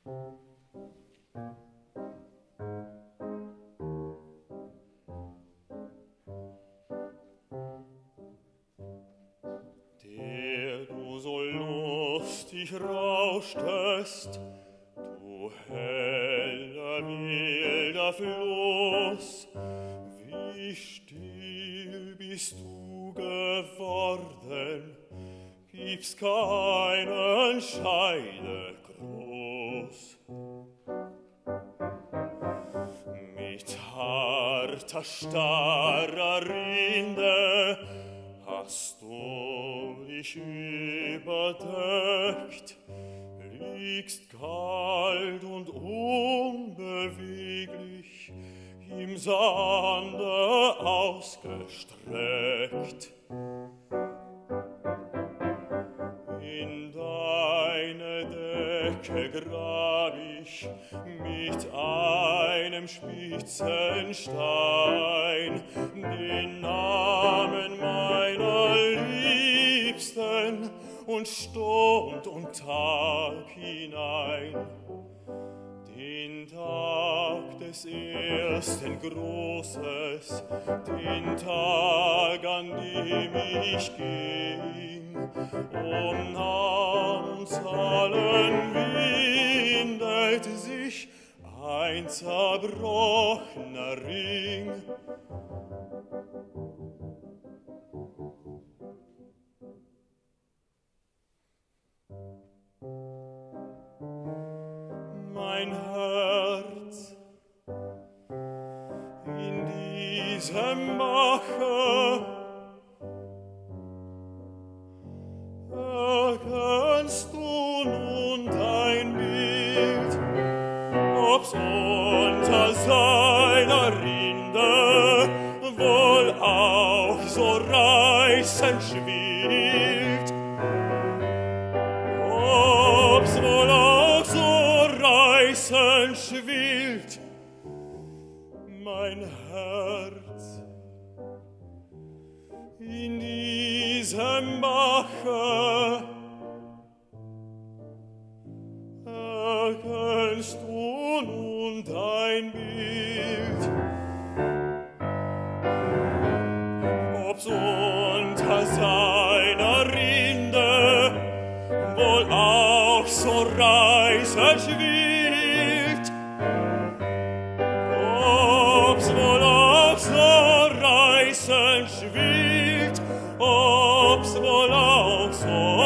Der du so lustig rauschtest, du heller wilder Fluss, wie still bist du geworden, gibt's keinen Scheidegruß. Mit harter, starrer Rinde hast du dich überdeckt, liegst kalt und unbeweglich im Sande ausgestreckt. In deine Decke grab ich mit einem spitzen Stein den Namen meiner Liebsten und Stund und Tag hinein. Den Tag des ersten Grußes, den Tag, an dem ich ging, nahm uns allen windet sich ein zerbrochener Ring. Mein Herz in diesem Bache, erkennst du nun dein Bild, ob's unter seiner Rinde wohl auch so reißend schwillt, ob's wohl auch so reißend schwillt, mein Herz in diesem Bache, erkennst du nun dein Bild, ob's unter seiner Rinde wohl auch so reißend schwillt, ob's wohl auch so reißend schwillt, ob's wohl auch so